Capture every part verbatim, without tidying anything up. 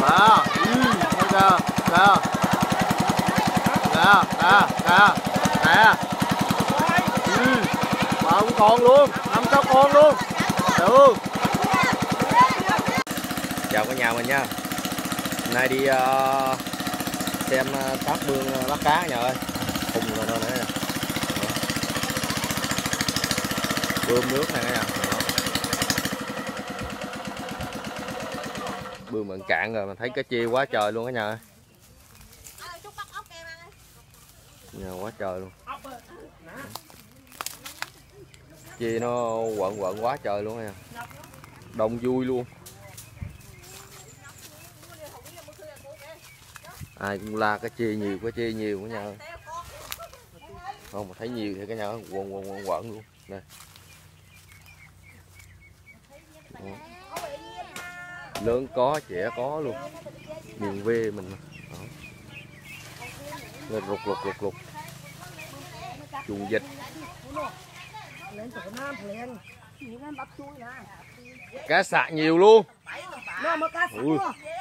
Đó, ừ, kìa, kìa. Kìa, kìa, kìa. Nè. Ừ. Mà không còn luôn, năm sáu con luôn. Được. Chào cả nhà mình nha. Hôm nay đi uh, xem uh, tác bương uh, bắt cá nhà ơi. Khùng rồi đâu nữa nè. Bơm nước này nè. Bơm bằng cạn rồi mà thấy cá chia quá trời luôn cả nhà ơi. Nhà quá trời luôn. Chia nó quận quận quá trời luôn nha. Đông vui luôn. Ai cũng la cái chia nhiều, cái chia nhiều cả nhà ơi. Không mà thấy nhiều thì cả nhà quần quần quần quận luôn. Nè. Đó. Lớn có, trẻ có luôn. Miền quê mình mà. Đó. Rụt rụt rụt rụt. Chuồng vịt. Cá sạc nhiều luôn. Ui.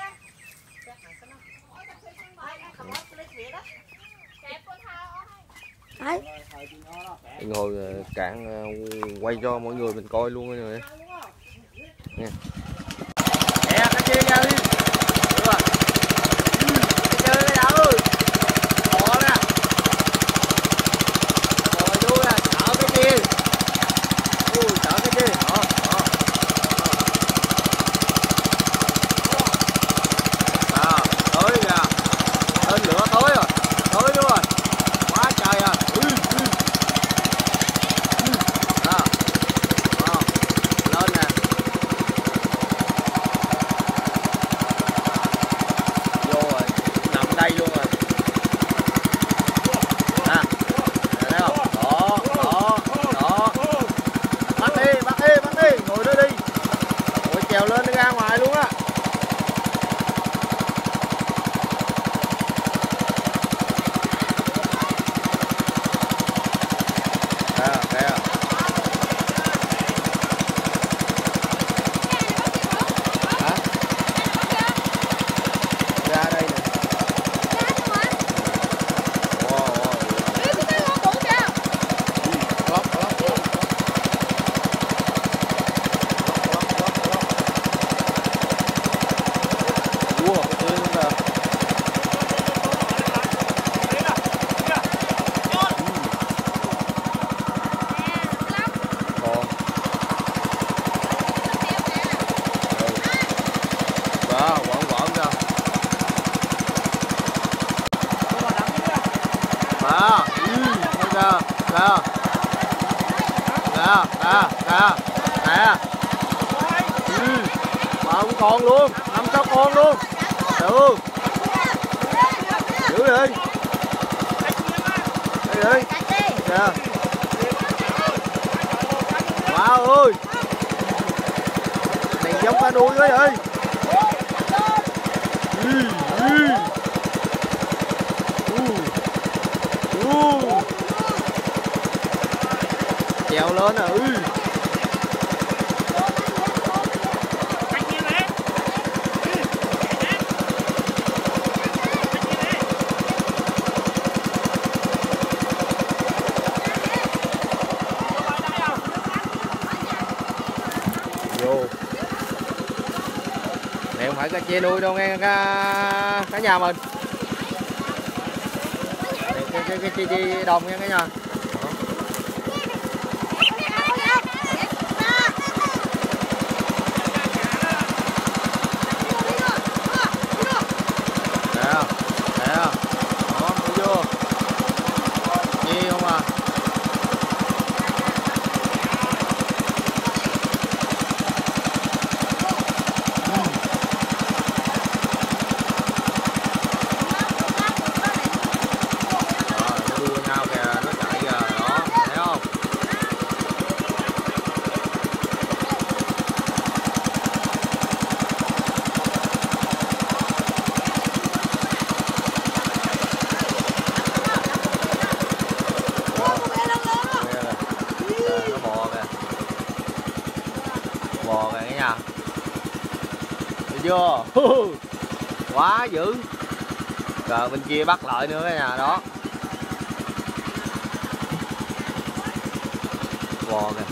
Ngồi cạn quay cho mọi người mình coi luôn rồi nha. Nè cái chia ra đi. Được rồi. Chơi cái nào ơi. Bò nè. Bò vô nè, sợ cái chia. Ui sợ cái chia. Đó, đó. À, tới kìa. Lên lửa tới rồi. Tới luôn rồi. Quá trời à. Ui, ui. Đó. Đó. Lên nè. Vô rồi. Nằm đây luôn rồi. Nè. Thấy không? Đó. Đó. Đó. Bắt đi. Bắt đi. Bắt đi. Ngồi đó đi. Ngồi trèo lên đi ra ngoài luôn á. Đó, ừ, kìa, kìa, kìa, kìa, kìa, nè, ừ, mà không còn luôn, năm sáu con luôn, được, giữ đi, đi đi, kìa, wow ơi, này giống cá đuôi quá vậy, ừ, ừ. Uh. Trèo lên à, ui. Vô. Này không phải cá chia nuôi đâu nghe cả, cả nhà mình. Cái cái cái chi chi đồng nha cả nhà. Nè, nè. Đó, thấy chưa? Chi không à? Bò kìa cả nhà. Thấy chưa? Quá dữ. Rồi bên kia bắt lại nữa cái nhà đó. Bò kìa.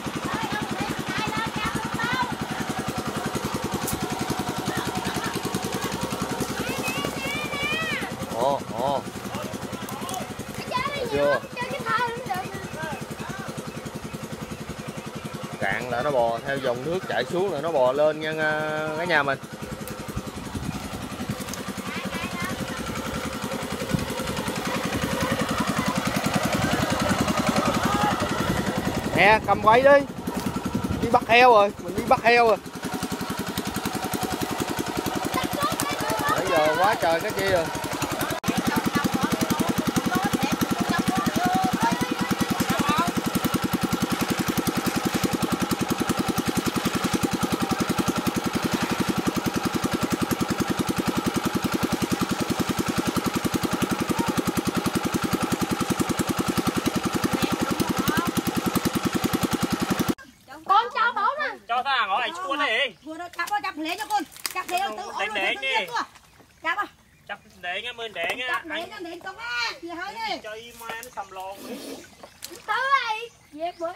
Ồ, ồ. Thấy chưa? Cạn là nó bò theo dòng nước chảy xuống là nó bò lên nha cả nhà mình. Nè, cầm quay đi. Đi bắt heo rồi, mình đi bắt heo rồi. Bây giờ quá trời cái chi rồi. Cho thằng ngõ này chua này. Vừa đó chắp chắp lấy cho con. Chắp lấy tự ổn để đi. Chắp à. Chắp để nghe mình để nghe. Chắp lấy nó để con á. Gì hơi đi. Chơi ma nó sầm lòn. Tới đây. Về với.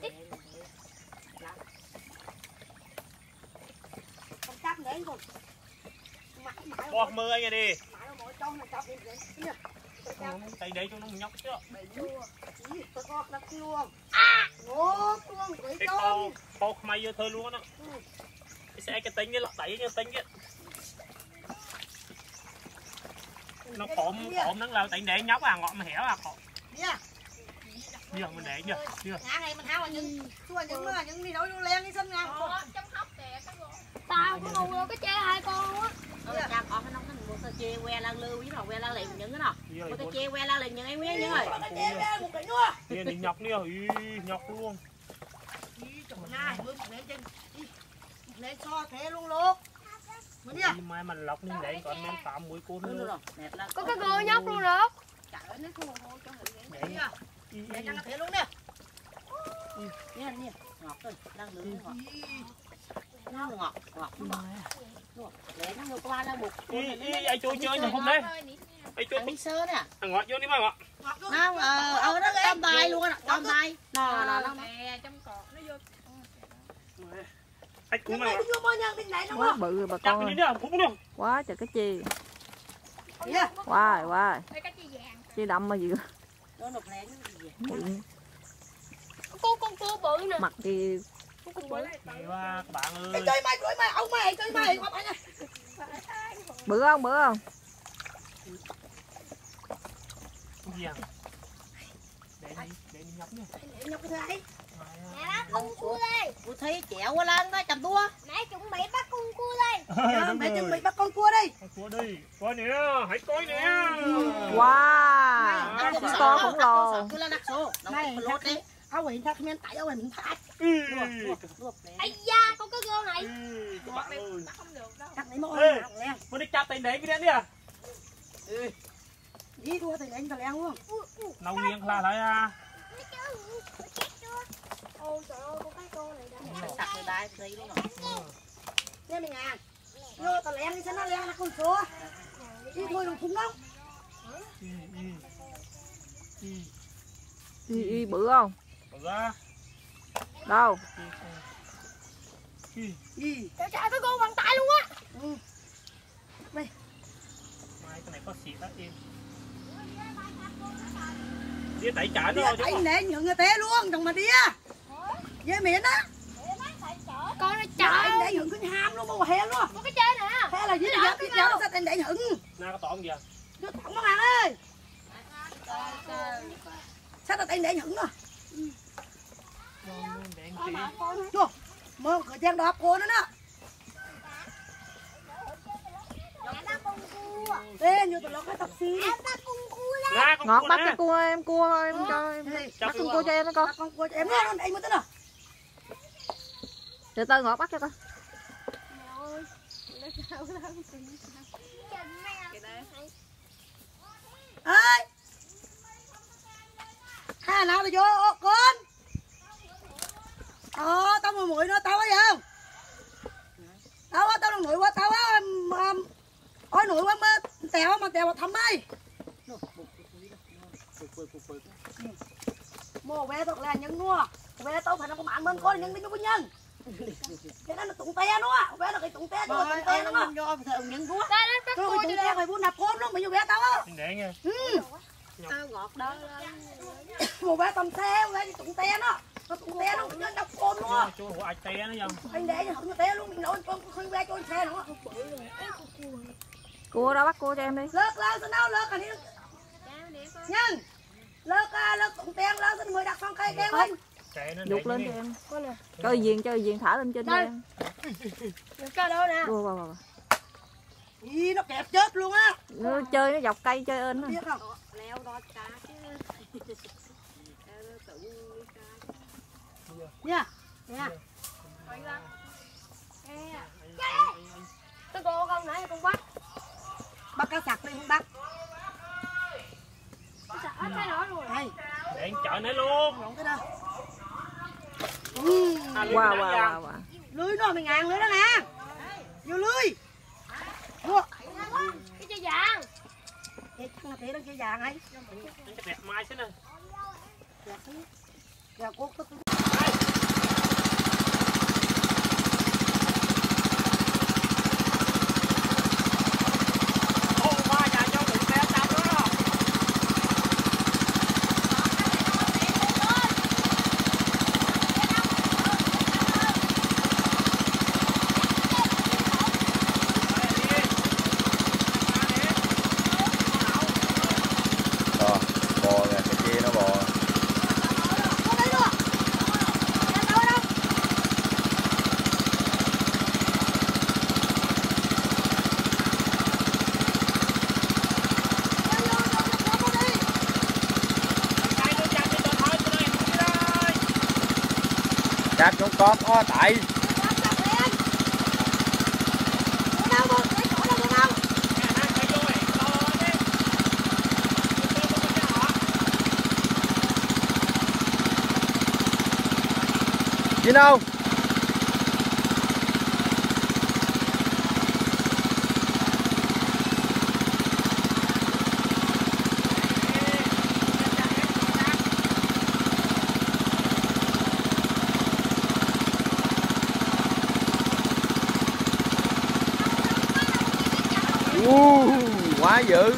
Con chắp lấy con. Bọt mưa anh đi. Trong này chắp đi. Tay để cho nó nhóc chứ. Tôi có đất luôn. À, ngô luôn quỷ cái con. con con mày vô thơ luôn á. Cái xe cái tính cái lọc đẩy cái tính cái. Nó cộm cộm nó lao tay để nhóc à ngọn mà hẻo à cộm. Nha. Bây giờ mình để chưa? Chưa. Nhà này mình hao là những xua những mà những đi đổi luôn len đi xin nha. Trong hốc kìa cái tao có ngu cái chơi hai con luôn á. Cha con nó nó một tờ chê que lan lưu với nó que lan liền những cái nào một tờ chê que lan liền những em biết những rồi Một cái nữa. Đi đi nhọc đi rồi nhọc luôn. Này bữa một lên trên lên so thế luôn luôn. Mai mình lọc nên để còn men tạm mũi côn nữa. Có cái gô nhóc luôn nữa. Để cho nó thế luôn nè. Nè nè ngọt rồi đang lưỡi ngọt nó ngọt ngọt ngọt để nó ngược qua ra một ai chui chơi nhỉ hôm nay ai chui đi sơ nè ngọt vô đi mà ngọt nó ờ ờ nó tôm tay luôn á tôm tay nè nè nó trong cột nó vô. ai cũng mà quá bự bà con ơi. Quá trời cái chi. Wow, wow. Chi đậm mà gì. nó nộp lén Cô con cua bự nè. Mặt thì các bạn ơi. Chơi mày chơi mày ông mày chơi mày. bự không bự không? Gì à? Để đi, để đi nhóc nha. Nhóc cái này. Nè đó con cua đây. tôi thấy chẹo qua lan đó chầm tua Nãy chuẩn bị bắt con cua đây. Mẹ chuẩn bị bắt con cua đi. Con cua đi. Coi nè, hãy coi nè. Wow. Cái con khổng lồ. tôi là đặt số Này lột đi. Áo quần thật men tại áo quần mình thắt. Ây da con cái gô này. Các bạn ơi. Không được đâu. Cắt lấy mỗi nè. Mới đi chặt tay để cái đi à. Đi thua thì anh phải leo luôn. Nấu nghiêng là lại à. Ôi trời ơi con cái cô này đã. sặc rồi đai đi luôn rồi Nè mình à. Vô tao leo đi cho nó leo là con số. Đi thôi đừng thúng đâu. Y, y bự không? Bự á. Đâu? Gì? Trời trời cái cô bằng tay luôn á. Ừ. Mai cái này có xịt đó em. Đi tẩy trả nó chứ. Anh để nhượng người té luôn, đừng mà đi á. Dê miệng á. Con nó trời. Anh để nhượng cái ham luôn mà hè luôn. Có cái chơi nè. Thế là dưới giờ tiếp theo nó sẽ anh để nhượng. Na có tỏng gì à? Nó tỏng nó ăn ơi. Sao tao anh để nhượng nữa? Chưa. Mơ cửa trang đọp cô nữa nè. Ê, như tụi nó có taxi. Ngọt bắt cái cua em cua em cho em. Bắt con cua cho em nó con. Con cua cho em nó đây mới tới nào. Từ từ Ngọt bắt cho con. Ơi. Hà nào là vô con. Ờ, tao mà muội nó tao ấy không? Tao á, tao đang nuôi quá tao á. Ôi nuôi quá tèo mà tèo thấm ấy mua vé thật là nhân mua vé tao phải nó có mạng bên coi nhân đi cho nhân cái đó là tụng te nó vé là cái tụng te cho tụng te nó mà do thợ nhân rúa tôi cái tụng te phải buôn nạp côn luôn mà vô vé tao á để nha ngọt đó mua vé tầm xe vé tụng te nó nó tụng te nó nhân đọc côn luôn chú hộ ai te nó không anh để cho không te luôn mình nói con khơi vé cho xe nữa Cua đâu bắt cua cho em đi. lợt lợt sao đâu lợt anh nhân lợt lợt tụng te lợt xin mời đặt xong cây đen lên Dục lên cho em. Chơi giền chơi giền thả lên trên cho em. Cái đó nè. Đua vào vào. Ý, nó kẹp chết luôn á. Nó chơi nó dọc cây chơi ơn á. Biết không? leo đo cá chứ Nha. Nha. Cái cô không nãy con bắt. Bắt cá sặc đi không bắt. Sặc hết cái đó rồi. Đây. để chợ nữa luôn Rộng cái đó. Ừ. Wow wow wow wow. Lưới nó mày ngàn lưới đó nè. Vô lưới. Vô. Cái chơi vàng. Vậy chắc là tí nó chơi vàng ấy. cái đẹp mai xíu nè Dạ cốt tức. Bò kìa, cái kia nó bò. Chát xuống con có tại. Gì đâu? Uh, quá dữ.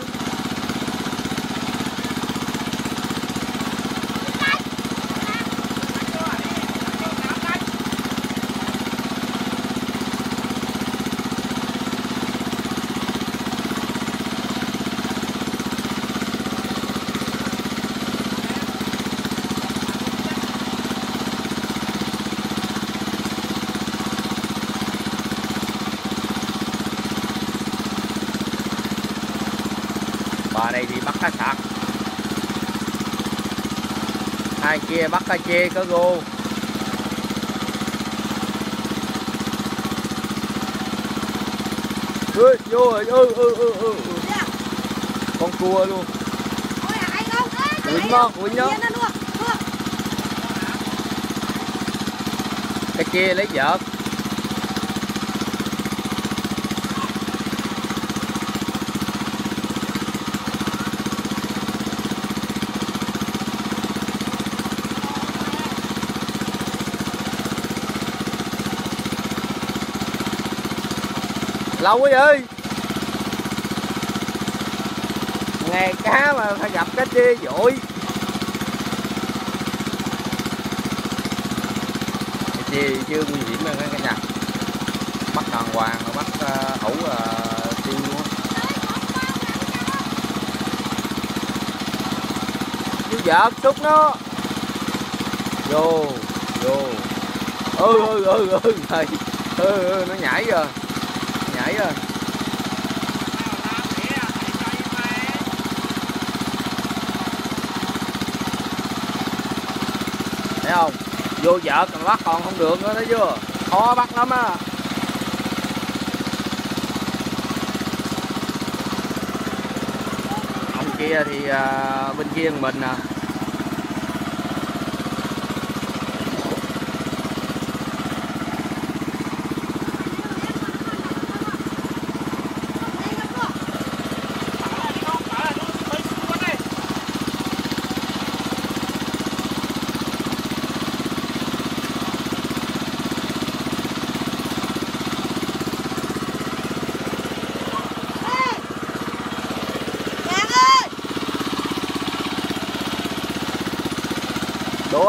Bà này thì bắt cá sặc, hai kia bắt cá chê cá rô. Ui, vô rồi, ừ, ừ, ừ, ừ. Con cua luôn. Quýnh nó, quýnh nó. Cá chê lấy vợt. Lâu quá vậy. Ngày cá mà phải gặp cá chê dội. Cá chê chưa nguy hiểm rồi cả nhà. Bắt đàng hoàng rồi bắt uh, ẩu uh, tiêu luôn. Chú vợt xúc nó. Vô, vô. Ừ ừ ừ ừ thầy. Ừ ừ nó nhảy rồi. Nhảy rồi. Thấy không? Vô vợt mà bắt còn không được nữa, thấy chưa? Khó bắt lắm á. Ông kia thì uh, bên kia mình nè.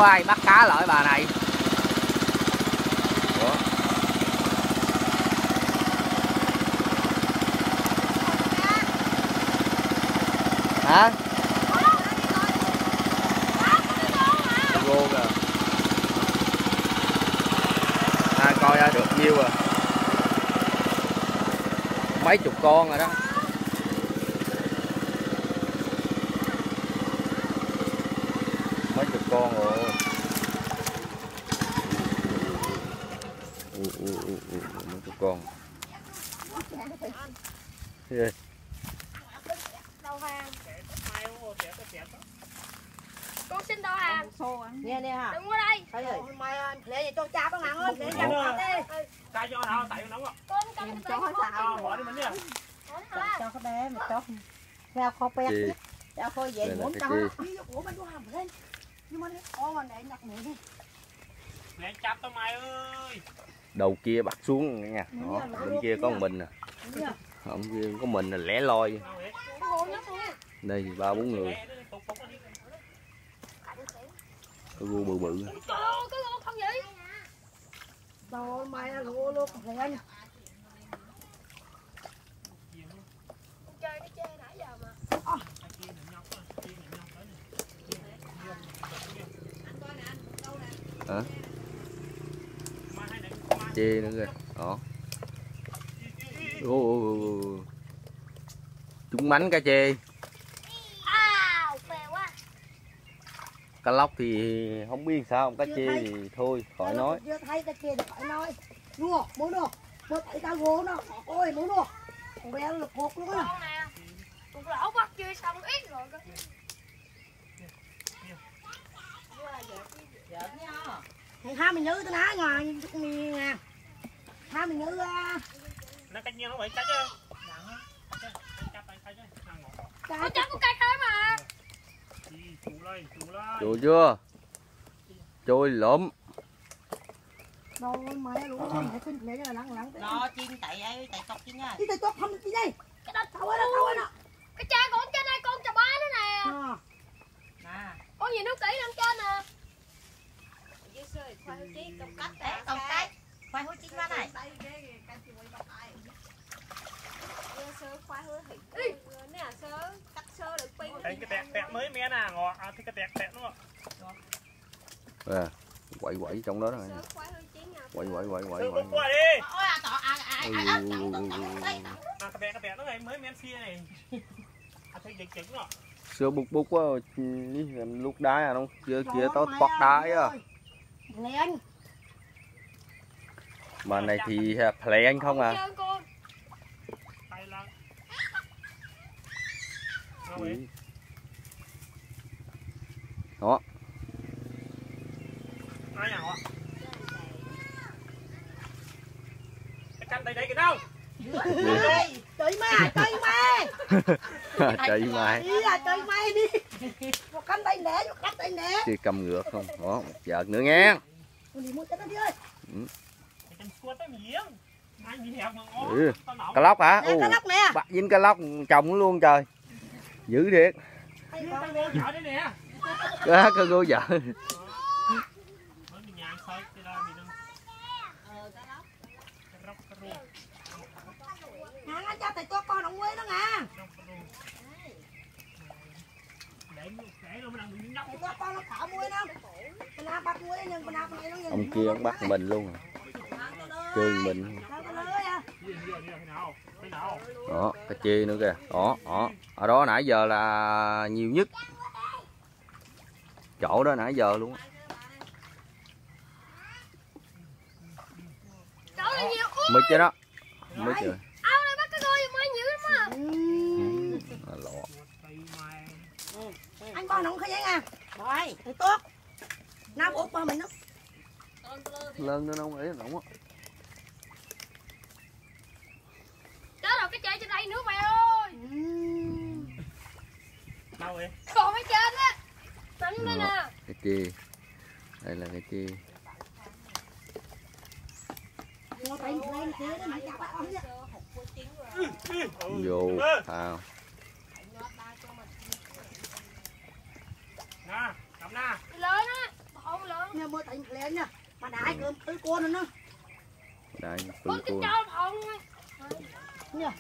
ai bắt cá lại bà này. Ủa? Hả? Gô kìa. Ai coi ra được nhiêu à? Mấy chục con rồi đó. Mấy chục con rồi. Ừ, ừ, ừ, ừ, mấy chục con. Cái gì? Đầu hàng. Con xin đầu hàng. Nè nè hả? Đừng qua đây. Thấy rồi. Mày lấy cho cha con nặng ơi, để cha con đi. Cái cho nào tại nó nóng á. Con cầm Cho hết Cho sao? bỏ đi mình đi. Cho cái bé mà cho. Theo kho pet. Chi? Cho kho Đây về là muốn cái cho. chi? Ủa mình có hầm lên. Nhưng mà ô mà để nhặt miệng đi. Lẹ chắp tao mày ơi. Đầu kia bắt xuống nha. Đó, bên kia có một mình nè. Không kia có mình là lẻ loi. Đây thì ba bốn người. Cái gu bự bự. Trời ơi, cái con không vậy? Đâu mày lúa luôn lên. Chơi cái chơi nãy giờ mà. Hả? Chê nữa kìa. Đó. Ô, ô, ô. Trúng mánh cá chê. À, phê quá. Cá lóc thì không biết sao, cá chê thì thôi khỏi nói. Chưa thấy cái kia thì phải nói. Đua, muốn đua. Muốn thấy tao gỗ nó. Ôi, muốn đua. Con bé nó hột luôn á. Con nè. Con lỗ bắt chưa xong ít rồi cơ. Thằng hai mình nhớ tao ná ngoài nè. Hai mình nhớ Nó cách nhau nó vậy cách chứ. Con chắc con cây khá mà. Chủ lên, chủ lên. Chùi chưa? Chùi lụm. đâu mày lúa nó phải xin lẽ là lặng lặng. Nó chiên tại ấy, tại tóc chiên nha. Đi tay tốt không đi đây. Cái đó Thâu ấy đó, thâu ấy đó. cái cha con trên đây con chà bá nữa nè. À. Nè. Con nhìn nó kỹ lên trên nè. Công cách đấy, công cách. Khoai hối chín quá này. Đây cái tẹt tẹt mới mé nè ngọt, à cái tẹt tẹt nó. À, quậy quậy trong đó rồi. Quậy quậy quậy quậy Đưa quậy. qua đi. Ôi à, tỏ à à Ừ, à. ừ, ừ, ừ, ừ. À cái tẹt cái tẹt nó này mới men xia này. À thấy dịch chỉnh rồi. Sữa bút bút quá, lúc đá à, nó kia kia tao toát đá á. Lên. Mà này thì play anh không à. Chơi con. Tay lăn. Ừ. Đó. Ai nhào ạ? Cái canh đây đây cái đâu? Chơi ma, chơi ma. Trời mai. Đi là chơi ma đi. Một cánh tay nẻ, một cánh tay nẻ. Kia cầm ngược không? Đó, một vợt nữa nghe. Con đi mua cho nó đi ơi. Cái canh xua tới miếng. Ai bị hẹp mà ngó. Ừ. Cá lóc hả? Nè, cá lóc nè. Bắt dính cá lóc trồng luôn trời. Dữ thiệt. Hay Cái con gô vợ đấy nè. Cá cá gô vợ. Mới bị nhàn xoay cái đó bị nó. Cái róc cái rô. Hàng anh cho thầy cho con ông quê đó nha. Để để nó mới đang bị nhóc. Thầy cho con nó khỏi muối đâu. Bên nào bắt muối nhưng bên nào bên này nó nhìn. Ông kia ông bắt mình luôn. Chơi mình. Sao tao lưới à? Đó, cá chê nữa kìa. Đó, đó. Ở đó nãy giờ là nhiều nhất. Chỗ đó nãy giờ luôn á. Chỗ này nhiều. Mít chứ đó. Mít rồi. Ao này bắt cái đôi mới nhiều lắm á. À, lọ. Anh con không khai giấy nha. Rồi. Thầy tốt. Nam út ba mình đó. Lớn nữa không ấy không á. Đó rồi cái chơi trên đây nữa mày ơi. Đâu vậy? Còn ở trên á. Tính đây nè. Cái chê. Đây là cái chê. Ngồi tay lên thế đó mày chặt con chứ. Vô. À. Nè, cầm nè. Lên á. Không nha mua tại lên nha mà đại cơm tới cô nữa nó Đại Con cua. cái cho phòng nha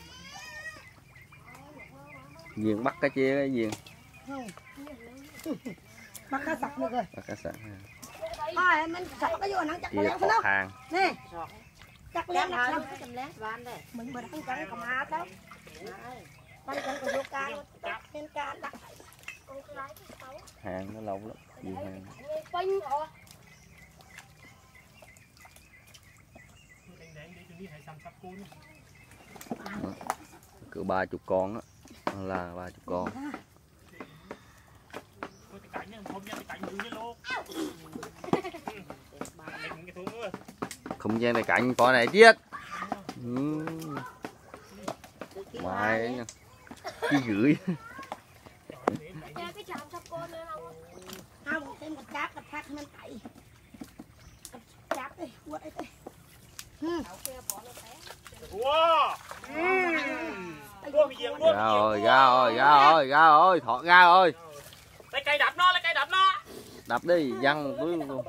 Viên bắt cá chê cái viên. bắt cá sặc được rồi Bắt cá sặc. thôi mình sặc cái vô nắng chặt Chia lén cọt nó hàng. nè chặt lén Lén là thôi, chấm lén van đây. mình bật ăn trắng cầm hạt đó ăn trắng cầm vô can lên can đặt Hàng nó lâu lắm. Nhiều hàng. Pinh họ Cỡ ba chục con á. Là ba chục con. Không gian này cạnh con này chết. Ừ. Mày nha. Chi gửi. cha cái chạm sắp con nữa đâu không thêm một cháp một phát mình tẩy cháp đi quất đi Wow. Ra rồi, ra rồi, ra rồi, ra rồi, thọ ra rồi. Lấy cây đập nó, lấy cây đập nó. Đập đi, văng túi luôn.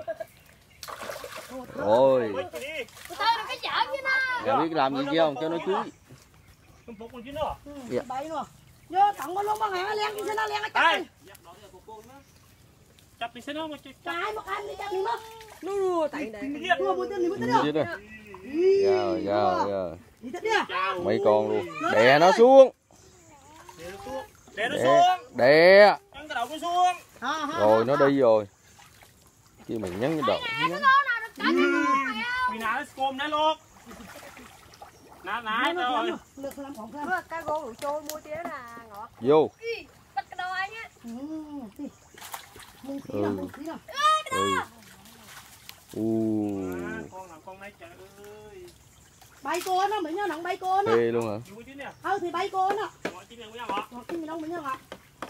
Rồi. tôi được cái chạm với nó Giờ biết làm gì chứ không cho nó chuối. Không phục con chứ nó. Dạ. bậy nữa vô tặng con luôn mà mẹ len cái nó len cái chắp đi Chập đi xin nó mà chập. cái một anh đi chắp đi mất Nô tại đây. mua một tên đi mất Ừ, tên chết rồi. Ra rồi, ra rồi, ra rồi. đi tất đi Mấy con luôn. Đè nó xuống. Để nó Đè, xuống. đè. Nhấn cái đầu nó xuống. Rồi nó đi rồi. Chứ mình nhấn cái đầu. Nhấn. Vì nãy nó scom nó luôn. Nãy nãy rồi. được làm phòng Mưa cá gô đủ trôi mua tía là ngọt. Vô. bắt cái đầu anh á mùng tí Ừ. nào mùng tí nào Ừ. U. Con nào con này trời ơi. bay cô nó mình nhớ nặng bay cô nó Phê luôn hả? Vui chứ nè. ừ thì bay cô nó Gọi chứ nè mới ngọt. ngọt cái gì đâu mình nhớ ngọt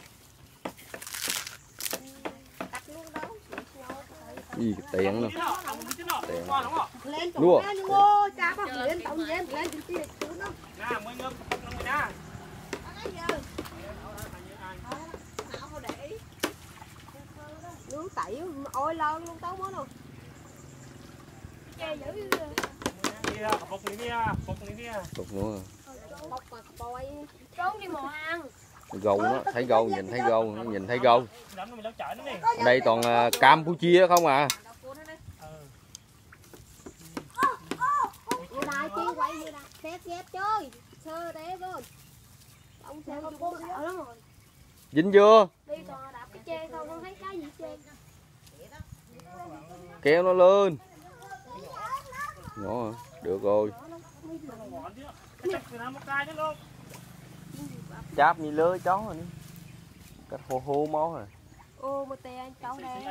Cắt luôn đâu. Gì cái tiền nữa. Tiền. Con đúng không? lên Lúa. chỗ nhưng ô cha bác lên tàu lên lên thì tí chú nó Nè, mới ngâm phục năm mươi nè. Nướng tẩy ôi lon luôn tao món luôn. cha giữ Kia, phục này kia, phục này kia. Tục nữa. Bọc mà bòi. trốn đi mò ăn Gâu nó, thấy gâu, nhìn thấy gâu, nhìn thấy gâu. Đánh nó mình đâu chở nó nè. Ở đây toàn uh, Campuchia không à. Như đài chi quay như đài. Xếp xếp chơi. Sơ đế rồi. Ông xe không có sợ lắm rồi. Dính chưa? đi còn đạp cái chê không không thấy cái gì chê Kéo nó lên. Nhỏ hả? Được rồi. Cháp như lứa chó rồi. Cách hô hô máu rồi. Ô một tè anh cháu đế.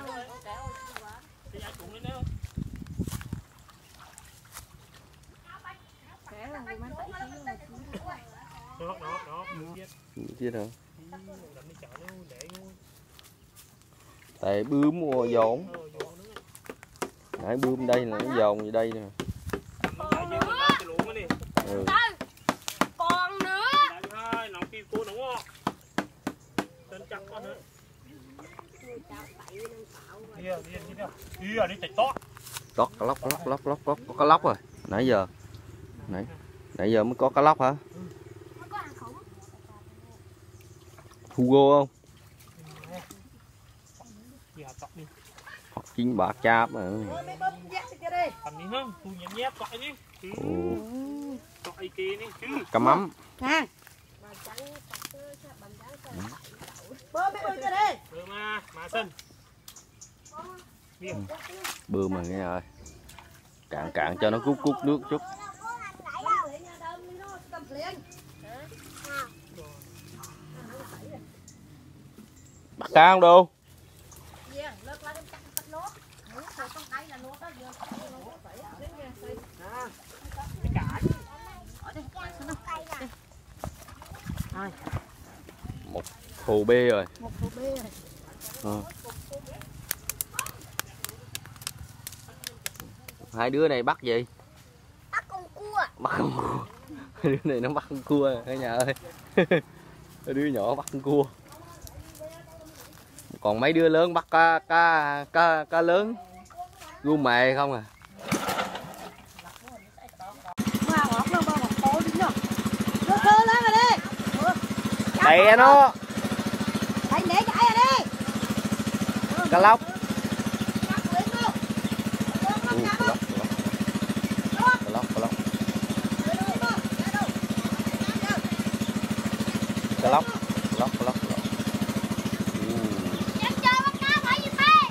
Đó, đó, đó, biết. Chết hả? Tại bướm mua dồn. Nãy bướm đây là nó dồn như đây nè. Ừ. còn nữa Có cá lóc, lóc, lóc, lóc, lóc, có cá lóc rồi. Nãy giờ. Nãy, nãy giờ mới có cá lóc hả? có hàng khủng Hugo không? Hoặc chín bạc cháp mà. mấy bơm dắt kia đây Ồ. Cá Cá mắm. nè bơm mấy bơm kia đây mà, mà xin. Bơm mà nghe rồi. Cạn cạn cho nó cút cút nước chút. Bắt cá không đâu? Một hồ bê rồi. một hồ bê rồi Ờ. Hai đứa này bắt gì? bắt con cua Bắt con cua. Hai đứa này nó bắt con cua cả nhà ơi. Hai đứa nhỏ bắt con cua. Còn mấy đứa lớn bắt cá cá cá, cá lớn gu mè không à. Mà ngọt nó bao ngọt to đi nhá. Nó cơ lên rồi đi. Đè nó. Thầy để chạy rồi đi. Cá lóc. Cá lóc, cá lóc, cá lóc, cá lóc. Em chơi bắt cá phải gì thế?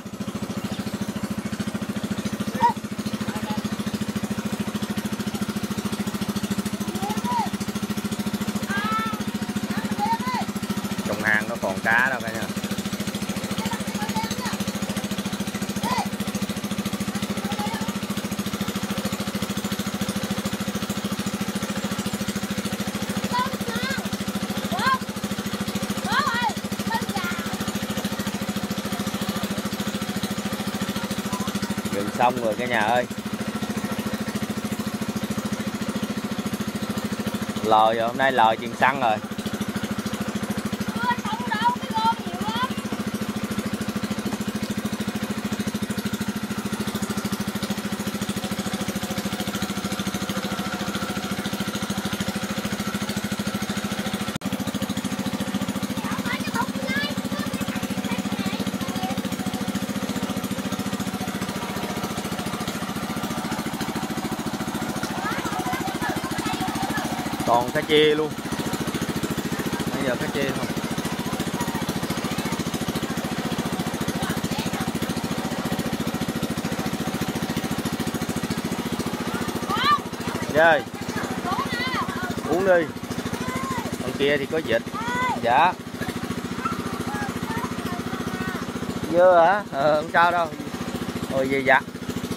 Trong hang nó còn cá đâu cả nha. Gần xong rồi cả nhà ơi. Lòi rồi, hôm nay lòi chừng xăng rồi. Còn cá chê luôn. Bây giờ cá chê không. Chơi. Uống đi. Con kia thì có vịt. Dạ. Dưa hả? Ờ không sao đâu. Rồi về dạ.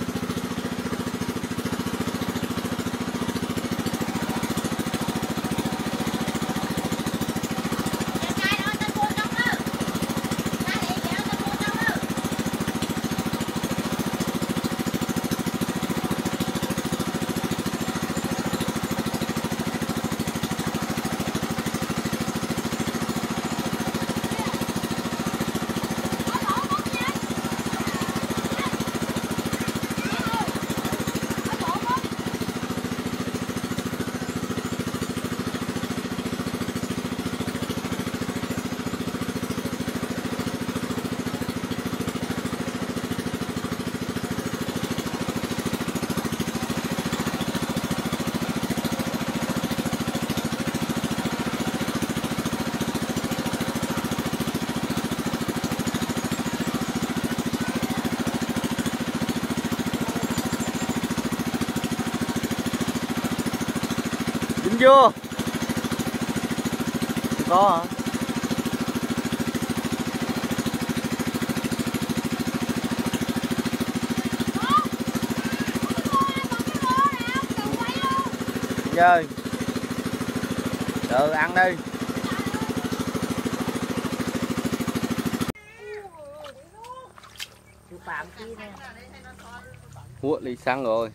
Dính chưa? Có hả? Chơi. Được ăn đi. Hút ly xăng rồi.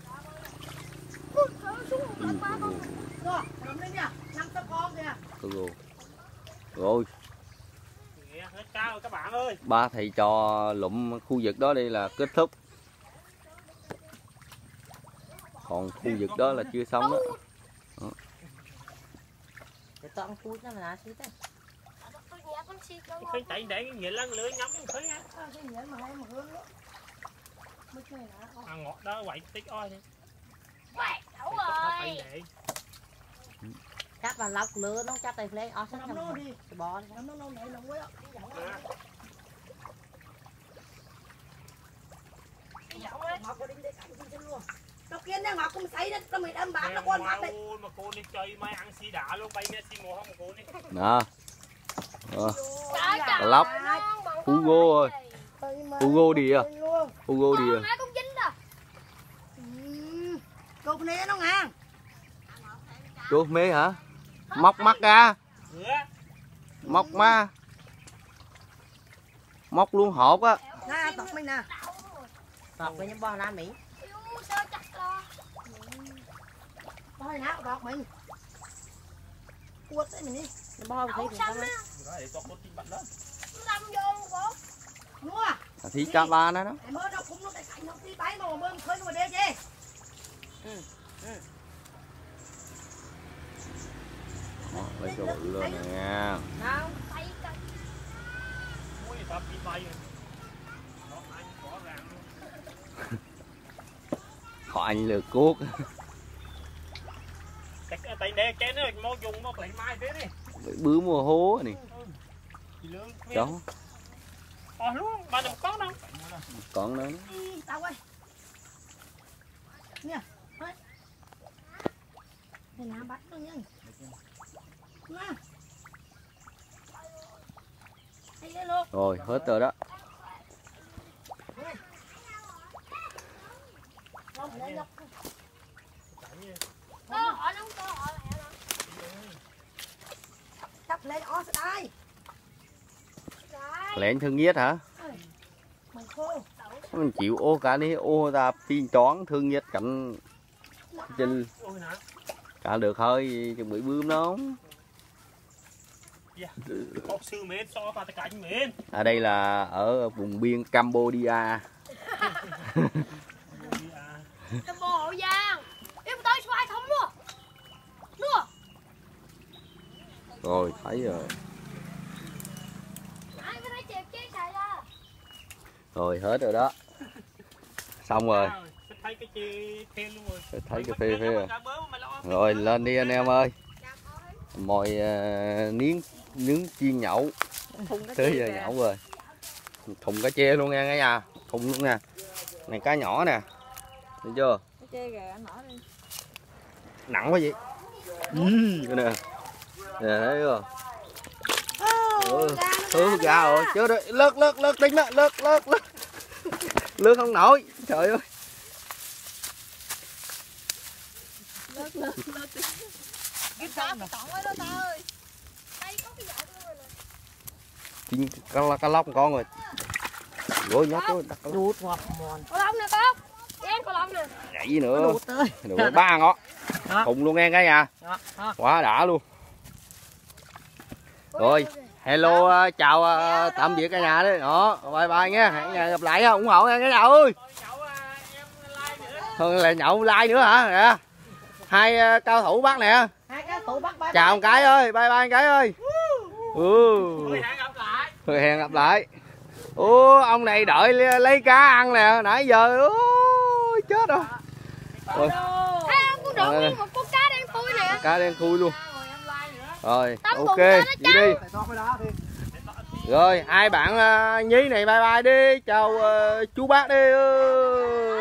Ừ. Rồi. Hết cá rồi các bạn ơi. Ba thầy trò lụm khu vực đó đi là kết thúc. Còn khu vực đó là chưa xong đó. Đó. Phải chạy để cái nhện lăn lưới ngắm cái khơi nha. Ăn ngọt đó quậy tí oi đi. Đủ rồi. Chắc là lóc lửa nó chắc tay lên ó sáng nó đi. Bò đi. Nó nó nãy nó quá. Ngọt của đi để cảnh trên luôn. Nó kiến nha ngọt cũng thấy đó, nó mày đâm bạc nó con ngọt đấy. Mà cô đi chơi mai ăn xì đá luôn, bay mẹ xì mồ không cô đi. Đó. Đó. Lóc. Hugo ơi. Hugo đi à? Hugo đi à? Cục này nó ngang. Chú mê hả? Móc mắt ra. Móc má. Móc luôn hột á. Nè, tọt mình nè. Tọt với những bò Nam Mỹ. Thôi nè, tọt mình. Quất đấy mình đi. Bò thấy thì sao? Đó để cho cô tin bạn đó. Nó đâm vô luôn cô. Thì cá ba nó đó. Mơ đâu cũng nó tại cảnh nó đi bái mà mơ khơi nó mà đê chứ. Đó, lấy cho bự lên nè nha. Nào. Ui, tập bị bay rồi. Đó, anh rõ ràng luôn. Họ anh lừa cuốc. Tại để cái nó mau dùng nó lại mai thế đi. Bướm mùa hố này. Đó. Ờ luôn, ba đừng có đâu. Còn nữa. Tao ơi. Nè. Đây. Đây là bắt nó nha. Nè. Đây luôn. Rồi, hết rồi đó. Có họ nó có họ lẹ lắm. Chắp lên ó sẽ đây. Lẹn thương nhiết hả? Mày khô. Mình chịu ô cả đi ô ta pin toán thương nhiết cảnh trên cả được thôi chuẩn bị bướm nó. Có sư mến so và tất cả những mến. À đây là ở vùng biên Cambodia. Cái bò Hậu Giang. Em tới số ai không luôn. Nữa. Rồi thấy rồi. Ai có thấy chẹp chết xài ra. Rồi hết rồi đó. Xong rồi. Thấy cái chi phê luôn rồi. Thấy cái phê phê rồi. Rồi lên đi anh em ơi. Mồi uh, miếng nướng chiên nhậu. Tới giờ nhậu rồi. Thùng cá chê luôn nha cả nhà. Thùng luôn nè. Này cá nhỏ nè. Thấy chưa? Cá chê kìa anh bỏ đi. Nặng quá vậy. Ừ, cái nè. Nè thấy chưa? Ừ, ừ ra rồi. Chưa rồi. Lướt lướt lướt tính đó, lướt lướt lướt. Lướt không nổi. Trời ơi. Lướt lướt lướt. Cái cá bị tỏng ấy đó ta ơi. Đây có cái dạo luôn rồi. Chín cá, cá lóc con rồi. Rồi nhóc tôi đặt Đút hoặc mòn. Có lông nè con. Em có lông nè. nhảy nữa. Đút ơi. Được ba ngó. Thùng luôn nghe cả nhà. Quá đã luôn. Rồi, hello chào uh, tạm biệt cả nhà đấy. Đó, bye bye nha. Hẹn gặp lại ủng hộ nha cả nhà ơi. Thôi lại nhậu like nữa hả? Nè. Hai uh, cao thủ bắt nè. Hai cái tủ bắt bye. Chào một cái ơi, bye bye một cái ơi. Ừ. Hẹn gặp lại. Rồi hẹn gặp lại. Ô, ông này đợi lấy cá ăn nè, nãy giờ ôi chết rồi. Rồi. À, con đụng nguyên một con cá đen thui nè. Cá đen thui luôn. Rồi, Tắm ok, cùng ra nó đi đi. Rồi, hai bạn uh, nhí này bye bye đi, chào uh, chú bác đi.